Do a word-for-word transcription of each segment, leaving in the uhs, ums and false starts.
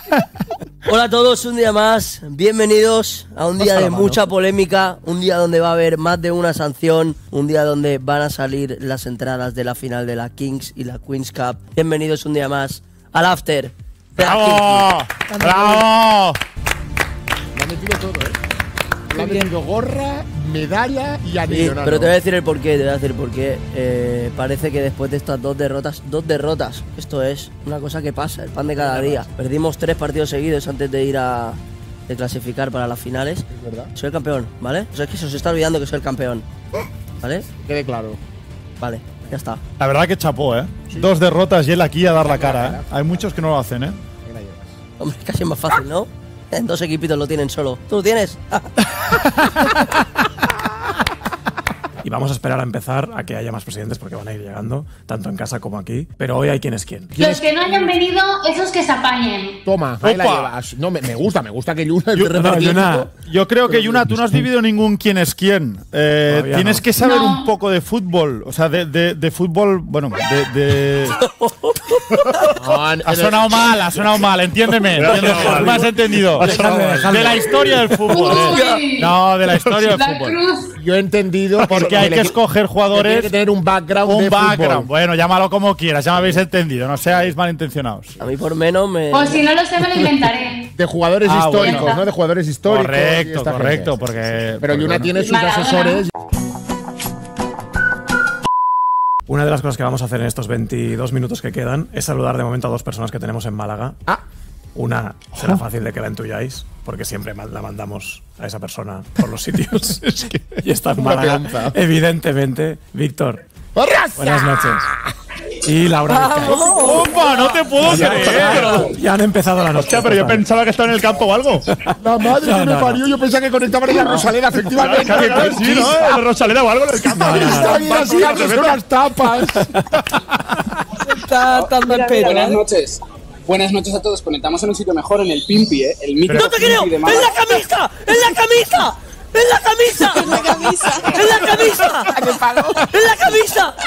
Hola a todos, un día más. Bienvenidos a un día de mucha polémica, un día donde va a haber más de una sanción, un día donde van a salir las entradas de la final de la Kings y la Queens Cup. Bienvenidos un día más al After. ¡Bravo! ¡Bravo! Lo ha metido todo, ¿eh? Le ha metido gorra, medalla y anillo. Sí, pero te voy a decir el porqué, te voy a decir el porqué. Eh, parece que después de estas dos derrotas, dos derrotas, esto es una cosa que pasa, el pan de cada día. Perdimos tres partidos seguidos antes de ir a de clasificar para las finales. Es verdad. Soy el campeón, ¿vale? O sea, es que se os está olvidando que soy el campeón, ¿vale? Quede claro. Vale, ya está. La verdad que chapó, ¿eh? Sí. Dos derrotas y él aquí a dar la cara, ¿eh? Hay muchos que no lo hacen, ¿eh? Hombre, casi es más fácil, ¿no? En dos equipitos lo tienen solo. ¿Tú lo tienes? Y vamos a esperar a empezar a que haya más presidentes porque van a ir llegando, tanto en casa como aquí. Pero hoy hay quien es quién. Los que no hayan venido, esos que se apañen. Toma, ahí la llevas. No, me, me gusta, me gusta que Yuna… Yo, no, Yuna, yo creo que, Yuna, tú no has vivido ningún quién es quién. Eh, tienes no. que saber no. un poco de fútbol. O sea, de, de, de fútbol… Bueno, de… de... no, ha sonado mal, ha sonado mal, entiéndeme. entiéndeme no, me has entendido. De la historia del fútbol. Eh. No, de la historia del fútbol. Yo he entendido… Porque hay que escoger jugadores. Tiene que tener un background. Un de background. Fútbol. Bueno, llámalo como quieras, ya me habéis entendido. No seáis malintencionados. A mí por menos me. O si no lo sé, me lo inventaré. De jugadores ah, históricos, bueno. ¿no? De jugadores históricos. Correcto, correcto, gente. porque. Pero Yuna bueno. tiene sus Maradona. asesores. Una de las cosas que vamos a hacer en estos veintidós minutos que quedan es saludar de momento a dos personas que tenemos en Málaga. Ah. Una será fácil de que la intuyáis, porque siempre la mandamos a esa persona por los sitios. Es que y está en Málaga, evidentemente. Víctor, buenas noches. Y Laura Vizcay. ¡Opa! ¡No te puedo creer! Ya han empezado la noche. Hostia, pero yo pensaba que estaba en el campo o algo. La madre no, que me no, parió, no. Yo pensaba que conectaban en la Rosaleda, efectivamente. Claro, claro, sí, ¿no? En la Rosaleda o algo en el campo. No, no, no, Está bien así, son las tapas. Está tan mal pelo. Buenas noches. Buenas noches a todos. Conectamos en un sitio mejor, en el Pimpi, ¿eh? El mítico ¡No te creo! ¡En la camisa! ¡En la camisa! ¡En la camisa! ¡En la camisa! ¡En la camisa! ¡En la camisa!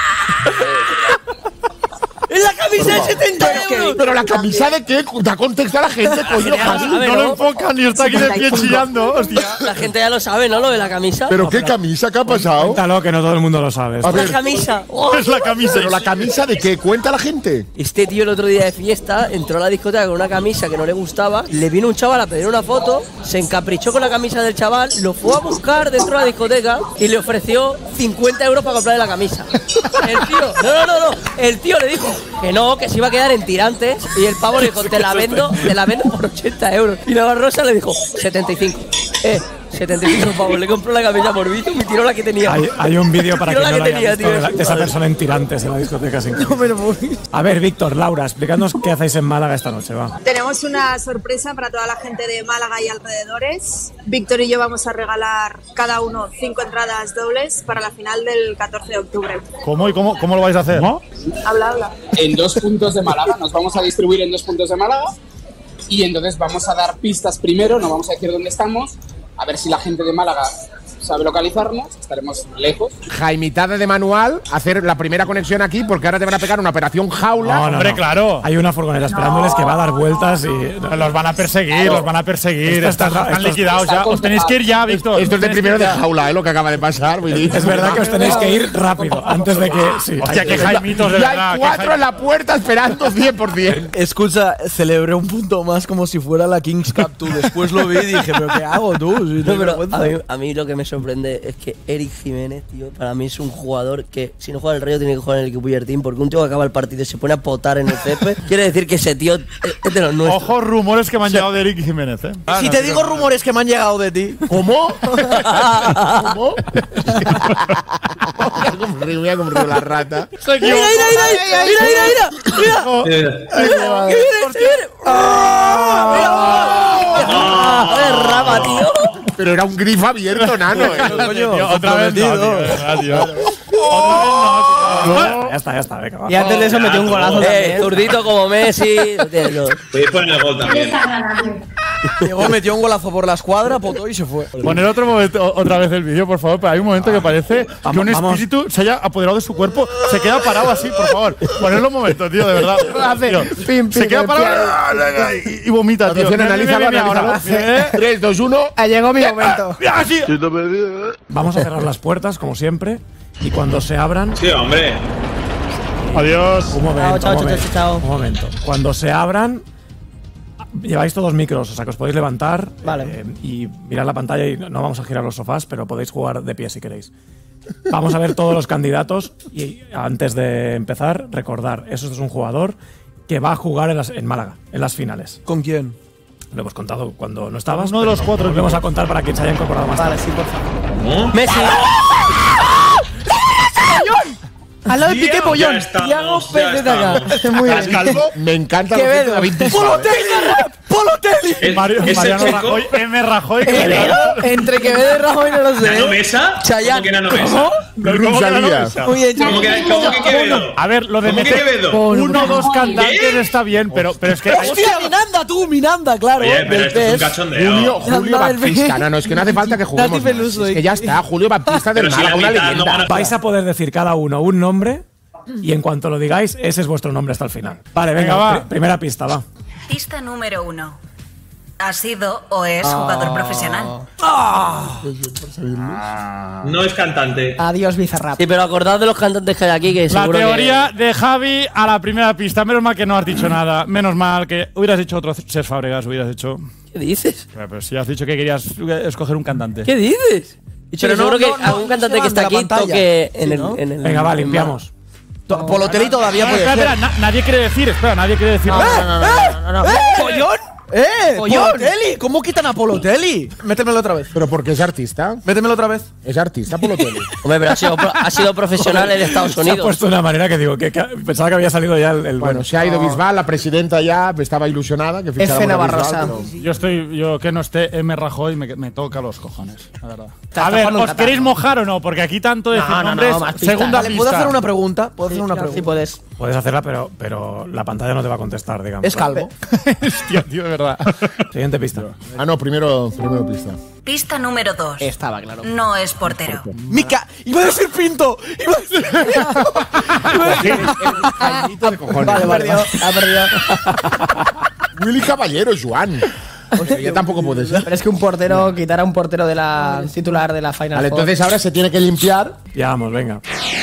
¡En la camisa de setenta euros! ¿Pero la camisa de qué? Da contexto a la gente, coño. No, no lo enfocan ni está aquí de pie chillando, hostia. La gente ya lo sabe, ¿no? Lo de la camisa. ¿Pero qué camisa? ¿Qué ha pasado? Cuéntalo, que no todo el mundo lo sabe. A ver, la camisa. Oh, es la camisa. ¿Pero la camisa de qué? Cuenta la gente. Este tío el otro día de fiesta entró a la discoteca con una camisa que no le gustaba. Le vino un chaval a pedir una foto, se encaprichó con la camisa del chaval, lo fue a buscar dentro de la discoteca y le ofreció cincuenta euros para comprarle la camisa. El tío, no, no, no, no. El tío le dijo que no, que se iba a quedar en tirantes y el pavo le dijo, te la vendo, te la vendo por ochenta euros. Y la Barrosa le dijo, setenta y cinco. Eh, setenta y cinco pavos. Le compró la camisa por Bizum y tiró la que tenía. Hay, hay un vídeo para que no que lo haya tenía, visto tío, de, la, de esa persona en tirantes en la discoteca. Sin no, pero muy... A ver, Víctor, Laura, explicadnos qué hacéis en Málaga esta noche, va. Tenemos una sorpresa para toda la gente de Málaga y alrededores. Víctor y yo vamos a regalar cada uno cinco entradas dobles para la final del catorce de octubre. ¿Cómo y cómo, cómo lo vais a hacer? ¿No? Habla, habla. En dos puntos de Málaga, nos vamos a distribuir en dos puntos de Málaga y entonces vamos a dar pistas primero, no vamos a decir dónde estamos, a ver si la gente de Málaga sabe localizarnos, estaremos lejos. Jaimitada de manual, hacer la primera conexión aquí porque ahora te van a pegar una operación jaula. No, no, hombre, no. Claro. Hay una furgoneta esperándoles no. que va a dar vueltas y los van a perseguir, claro. los van a perseguir. Están, están estos, liquidados ya. Os tenéis que ir ya, Víctor. Esto es de primero de jaula, ¿eh? Lo que acaba de pasar. Es verdad que os tenéis que ir rápido, antes de que… Sí, Hostia, que Jaimitos, de ya verdad. hay cuatro en la puerta esperando cien por cien. Escucha, celebré un punto más como si fuera la Kings Cup, tú. Después lo vi y dije, ¿pero qué hago, tú? Si no, pero a mí, a mí lo que me sorprende es que Eric Jiménez, tío, para mí es un jugador que si no juega en el Rayo tiene que jugar en el equipo Team, porque un tío que acaba el partido y se pone a potar en el césped, quiere decir que ese tío es de los nuestros. Ojo, rumores que me han llegado de Eric Jiménez, ¿eh? Ah, si no, te digo no. rumores que me han llegado de ti. ¿Cómo? ¿Cómo? Voy a comprar la rata. ¡Mira, mira, mira! ¡Mira, mira, mira! ¡Mira! ¡Que viene, que viene! ¡Ah! ¡Es rama, tío! Pero era un grifo abierto, nano, ¿eh? Coño, tío, otra vez no, tío, verdad, tío. Otra vez no, tío. Ya está, ya está, venga, va. Y antes de eso metió un golazo eh, también. Zurdito como Messi. Podéis poner el gol también. Llegó, metió un golazo por la escuadra, potó y se fue. Poner otro momento, otra vez el vídeo, por favor, pero hay un momento que parece que un espíritu se haya apoderado de su cuerpo. Se queda parado así, por favor. Ponerlo un momento, tío, de verdad. Tío. Pim, pim, Se queda parado y, y vomita, tío. Analízalo, analízalo. tres, dos, uno. Llegó mi momento. Así. Vamos a cerrar las puertas, como siempre. Y cuando se abran. Sí, hombre. Adiós. Un momento, Chao, chao, un momento, chao, chao. un momento. Cuando se abran, lleváis todos micros, o sea que os podéis levantar Vale. eh, y mirar la pantalla y no vamos a girar los sofás, pero podéis jugar de pie si queréis. Vamos a ver todos los candidatos y antes de empezar, recordar, eso es un jugador que va a jugar en, las, en Málaga, en las finales. ¿Con quién? Lo hemos contado cuando no estabas. Uno de los pero cuatro Lo vamos a contar para que se haya incorporado más Vale, tarde. sí, por favor. ¿Cómo? Messi. Al lado de Piqué Tío, Pollón. ya estamos, Tiago ya Pérez de acá. estamos. Muy ¿Estás bien. calvo? Me encanta Quevedo. lo que David ¡Polotelli! ¡Polotelli! Es- Mario, ese Mariano chico- Rajoy, M. Rajoy. Quevedo, entre Quevedo y Rajoy no lo sé. ¿Nano Mesa? Chayanne. ¿Cómo que Nano Mesa? Rosalía. Muy bien, ¿Cómo que, cómo que Quevedo? A ver, lo de ¿Cómo que meter Quevedo? uno o dos cantantes ¿Qué? está bien, pero, pero es que. ¡Hostia, Minanda, tú! Minanda, claro. Oye, pero del esto es un P E S. cachondeo. Julio, Julio Anda, el- Baptista. No, no, es que no hace falta que juguemos. Nati más. Peluso, Es que y- ya está, Julio Baptista del Pero si Málaga, la una mitad no leyenda. van a- Vais a poder decir cada uno un nombre y en cuanto lo digáis, ese es vuestro nombre hasta el final. Vale, venga, Venga, va. pri- primera pista, va. Pista número uno. Ha sido o es jugador profesional. No es cantante. Adiós, Bizarrap. Sí, pero acordad de los cantantes que hay aquí, que La seguro teoría de Javi a la primera pista. Menos mal que no has dicho nada. Menos mal que hubieras hecho otro Cés Fábregas, hubieras hecho. que… ¿Qué dices? Pero, pero si has dicho que querías escoger un cantante. ¿Qué dices? Dicho Pero que no, seguro no, que no, algún no cantante se que van de está la aquí pantalla. toque en Sí, el, ¿no? en el… Venga, va, en- limpiamos. To- Polotelli todavía puede espera, ser. espera, na- nadie quiere decir, espera, nadie quiere decir. ¡Eh! ¿Pollón? ¡Eh! ¡Polotelli! ¿Cómo quitan a Polotelli? Métemelo otra vez. ¿Pero por qué es artista? Métemelo otra vez. Es artista, Polotelli. Hombre, pero ha sido, pro- ha sido profesional en Estados Se ha Unidos. puesto de una manera que digo, que, que pensaba que había salido ya el. el- Bueno, se ha ido Bisbal, la presidenta ya estaba ilusionada. Que ficháramos F. a Bisbal, Navarrosa. pero- Yo estoy, yo que no esté M. Rajoy me, me toca los cojones, la verdad. Está A ver, jugando en ¿os Qatar. queréis mojar o no? Porque aquí tanto decir No, no, no, nombres. más pistas. segunda Vale, pista. ¿puedo hacer una pregunta? ¿Puedo hacer una pregunta? Sí puedes. Puedes hacerla, pero, pero la pantalla no te va a contestar, digamos. Es calvo. Hostia, tío, de verdad. Siguiente pista. Ah, no, primero, primero pista. Pista número dos. Estaba claro. No es portero. ¡Mica! ¡Iba a decir Pinto! ¡Iba a decir Iba a decir- Cañito de cojones. Vale, vale, vale. Ha perdido. Willy Caballero, Joan. O sea, ya tampoco puede ser. Pero es que un portero, quitar a un portero de la titular de la Final Vale, Four. entonces ahora se tiene que limpiar. Ya vamos, venga.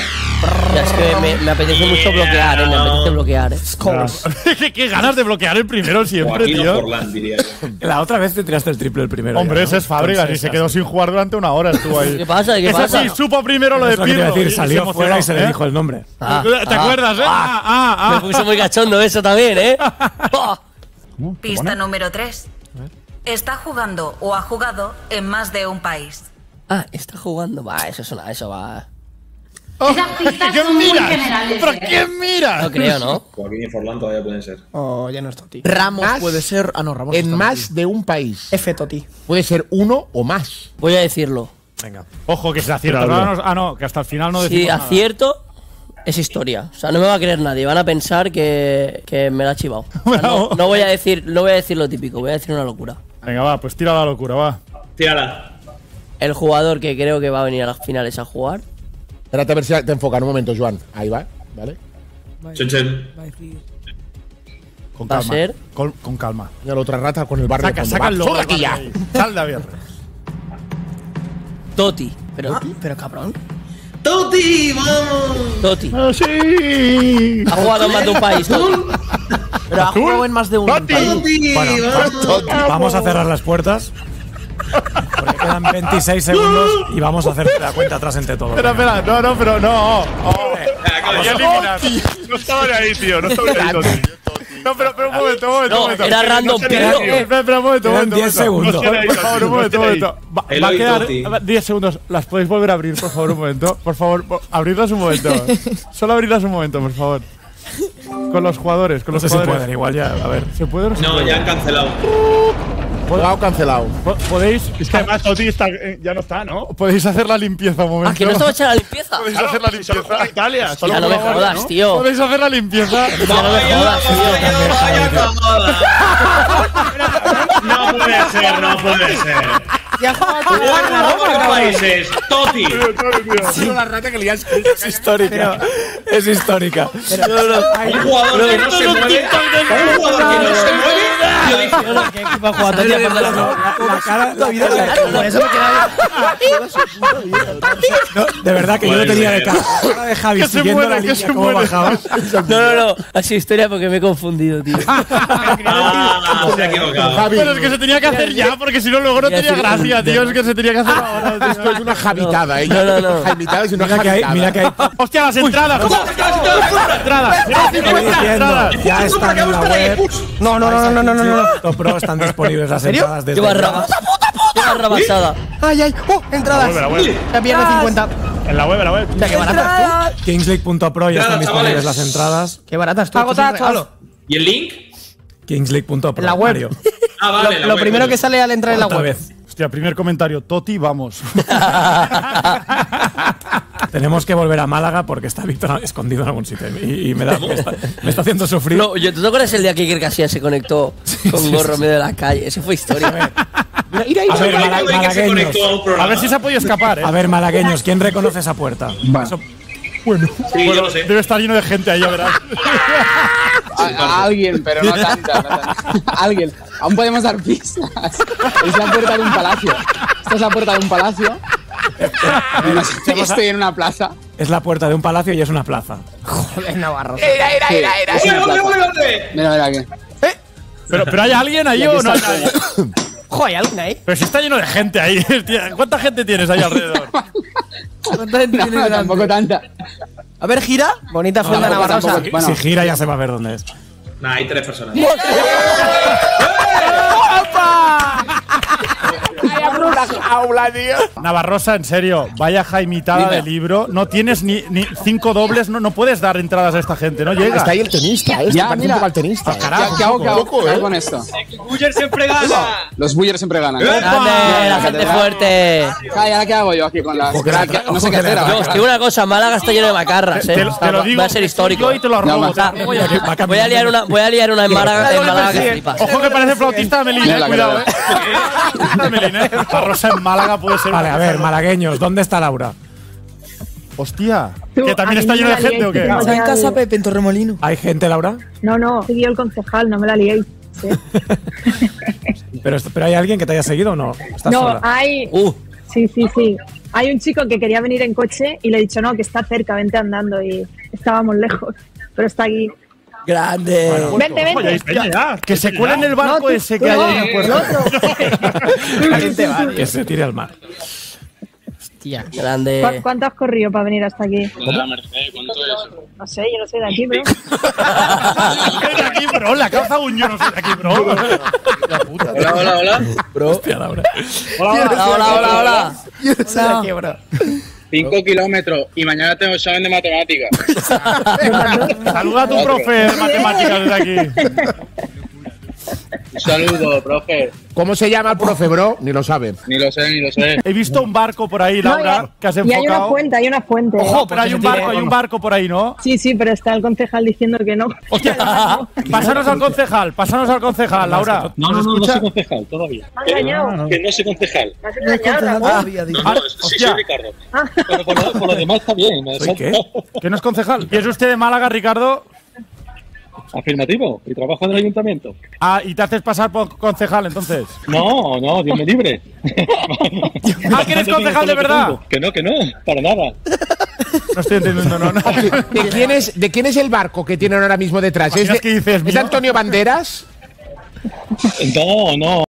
Ya, es que me, me apetece mucho bloquear, eh, me apetece bloquear. Eh. ¿Qué, qué ganas de bloquear el primero siempre, Joaquín tío. Forlán, diría yo. La otra vez te tiraste el triple el primero. Hombre, ya, ese ¿no? es Fábregas y Entonces, se quedó sin jugar durante una hora. Estuvo ahí. ¿Qué pasa? ¿Qué Ese pasa? sí, supo primero lo de Es lo que te iba a Pirlo. decir, y salió se fuera y se le emocionó, dijo ¿eh? el nombre. Ah, ¿Te ah, acuerdas, eh? Ah, ah, Me ah. puso muy cachondo eso también, ¿eh? Ah. Pista número tres. Está jugando o ha jugado en más de un país. Ah, está jugando. Va, eso es una, eso va. Esas pistas ¿Qué son muy miras? generales. ¿Pero ¿eh? qué miras? No creo, ¿no? Joaquín y Forlán todavía pueden ser. Oh, ya no es Toti. Ramos Más- puede ser. Ah, no, Ramos. En está más de un país. F Toti. Puede ser uno o más. Voy a decirlo. Venga. Ojo, que se acierta. Pero, No, no, ah, no, que hasta el final no Si decimos nada. acierto, es historia. O sea, no me va a creer nadie. Van a pensar que, que me la ha chivado. O sea, no, no voy a decir, no voy a decir lo típico, voy a decir una locura. Venga, va, pues tira la locura, va. Tírala. El jugador que creo que va a venir a las finales a jugar. Espérate a ver si te enfocan un momento, Joan. Ahí va, ¿vale? Chen, chen. Con Va a calma. ser- Con, con calma. Y a la otra rata con el barrio. Saca, cuando saca va. el logo. ¡Sal de aquí ya! Sal de abierto. Toti. Pero, pero cabrón. ¡Toti, vamos! Toti. ¡Ah, sí! Ha jugado en más de un país. Toti. Pero ha jugado en más de un Toti. país. ¡Toti, Bueno, vamos! vamos a cerrar las puertas. Porque quedan veintiséis segundos y vamos a hacer la cuenta atrás entre todos. Espera, Venga. espera, no, no, pero no. Oh, Vamos. ya eliminar. No estaba ni ahí, tío. No estaba ni ahí, Toti. No, pero, pero un momento, un momento. No, un momento. era random, No, pero- espera, espera, espera, un momento, un Quedan momento. diez un momento. segundos. Por por favor, un momento, un momento. Va, va a Eloy quedar Totti. diez segundos. ¿Las podéis volver a abrir, por favor, un momento? Por favor, po- abridlas un momento. Solo abridlas un momento, por favor. Con los jugadores, con No los sé si jugadores. pueden, igual ya. A ver. ¿Se puede o no se No, puede? ya han cancelado. Jugado cancelado. Po- ¿Podéis, Es que además Toti está, eh, ya no está, ¿no? podéis hacer la limpieza un momento? Ah, que no estaba hecha la limpieza. Podéis hacer la Si solo juega limpieza. Italia. Solo Ya no me juega jodas, ¿no? tío. Podéis hacer la limpieza. Ya no me jodas, tío. ¡Vaya, vaya, joda! No No puede ser, no puede ser. Ya juega con la Roma, países, Toti. Sí. La rata que le has Es histórica. Es histórica. Pero, no, no. Hay un jugador que no se mueve. Un jugador que no se mueve. Yo dije, ¿qué equipo ha jugado Toti por la La cara. Por eso me quedaba. No, de verdad que yo lo tenía de cara. La cara de Javi siguiendo la línea cómo bajaba. No, no, no. Ha sido historia porque me he confundido, tío. Ah, se ha equivocado. Pero es que se tenía que hacer ya, porque si no, luego no tenía gracia, tío. Es que se tenía que hacer ahora. Esto es una javitada, ¿eh? No, no, no. Javitada es una Mira que hay, javitada. mira que hay. ¡Hostia, las entradas! ¡Entradas! Estoy diciendo, ya están en la web. No, no, no, no, no, no, no. Top Pro están disponibles las serio? entradas desde Qué barra. Qué barra basada. Ay, ay. Oh, entradas. La web, la web. Ya pierde cincuenta. En la web, en la web. Ya, qué baratas tú. Kingsleague punto pro ya están Entradas, disponibles chavales. las entradas. Qué baratas tú. Pago Esto es un tachos. regalo. ¿Y el link? Kingsleague punto pro. En la web. Mario. Ah, vale. Lo, lo primero que sale al entrar en la Otra web. vez. Hostia, primer comentario. Toti, vamos. Tenemos que volver a Málaga porque está Víctor escondido en algún sitio y, y me, da, me, está, me está haciendo sufrir. No, yo, ¿tú te acuerdas el día que Iker Casillas se conectó con sí, gorro en sí. medio de la calle? Ese fue historia. A ver, A ver, mala- que se malagueños. conectó a un A programa. ver si se ha podido escapar, ¿eh? A ver, malagueños, ¿quién reconoce esa puerta? Eso- Bueno, Sí, yo bueno, lo sé. debe estar lleno de gente ahí, ya verás. A, a alguien, pero no tanta, no tanta. Alguien. Aún podemos dar pistas. Es la puerta de un palacio. Esta es la puerta de un palacio. Estoy en una plaza. es la puerta de un palacio y es una plaza. Joder, Navarro. Sí, es una ¡Ole, ole, plaza. ole! Mira, mira aquí. Pero, pero ¿hay alguien ahí Y aquí o no? está el hay? Joder, ¿hay alguien ahí? Pero si está lleno de gente ahí. Tía, ¿cuánta gente tienes ahí alrededor? ¿Cuánta gente tiene No, delante? tampoco tanta. A ver, gira. Bonita fuente tampoco, navarrosa. tampoco. Bueno. Si gira ya se va a ver dónde es. Nah, hay tres personas. Navarrosa, en serio, vaya jaimitada Dime. de libro. No tienes ni, ni cinco dobles, no, no puedes dar entradas a esta gente, no llega. Está ahí el tenista, ¿eh? Ya, Parece mira. un poco al tenista. ¿Qué, qué hago, qué hago, Loco, ¿Qué hago ¿eh? con esto? Buller siempre gana. Los Bullers siempre ganan. ¡Grande! La gente fuerte. Ay, ¿ahora qué hago yo aquí con las...? Ojo que la- ¿Qué- No sé ojo qué que la- hacer Yo ahora. os digo una cosa, Málaga está lleno de macarras, Te, eh. lo- te lo digo. Va a ser histórico. Yo y te lo No, arrobo. va. te lo Ah, arrobo voy, ya. a, voy a liar una, voy a liar una en Málaga, en Málaga que flipas. Ojo que parece flautista de Melina, Mira, cuidado, mira. eh. Flautista de Melina, eh. Navarrosa en Málaga puede ser. Vale, una a ver, cosa- malagueños, ¿dónde está Laura? Hostia. Tú, ¿Que también a mí está no lleno me de la gente o qué? liéis, Está en casa Pepe, en Torremolino. ¿Hay gente, Laura? No, no, seguí el concejal, no me la liéis. ¿sí? ¿Pero, pero hay alguien que te haya seguido o no? ¿Estás No, sola? hay. Uh, Sí, sí, sí. Hay un chico que quería venir en coche y le he dicho, no, que está cerca, vente andando. Y estábamos lejos, pero está aquí. grande. Vente, Oye, ahí vente. está ya. Que se cuele en el barco No, tú- ese tú que hay no, ahí en la puerta. La gente va. Que se tire al mar. Tía. ¿Cu- Grande. ¿Cuánto has corrido para venir hasta aquí? La Mercedes, ¿cuánto es? No sé, yo no soy de aquí, bro. Soy de aquí, bro. La calza un yo no soy de aquí, bro. La puta. Hola, hola, hola. Hostia, Laura. Hola, hola. Hola, hola, hola, hola. Yo no sé de qué, bro. Cinco kilómetros y mañana tengo examen de matemáticas. Saluda a tu profe de matemáticas desde aquí. Un saludo, profe. ¿Cómo se llama el profe, bro? Ni lo sabe. Ni lo sé, ni lo sé. He visto un barco por ahí, No, Laura, y- que has y hay una enfocado. fuente, hay una fuente. Ojo, pero hay un barco, hay un barco por ahí, ¿no? Sí, sí, pero está el concejal diciendo que no. Hostia, pásanos al concejal, pásanos al concejal, Laura. No, no, no, no soy concejal todavía. ¿Me has engañado? Que no soy concejal. ¿Me has engañado, Ramón? Todavía, digo. No, no, Ah, sí, hostia. soy Ricardo. Pero por lo, por lo demás está bien. me ¿Soy salta. qué? ¿Que no es concejal? ¿Y es usted de Málaga, Ricardo? Afirmativo. Y trabajo en el ayuntamiento. Ah, y te haces pasar por concejal, entonces. No, no, Dios me libre. Ah, que eres concejal de verdad. Que no, que no, para nada. No estoy entendiendo, no, no. ¿De quién es, de quién es el barco que tienen ahora mismo detrás? ¿Es ¿Imaginas de, que dices ¿es de mío? Antonio Banderas? No, no.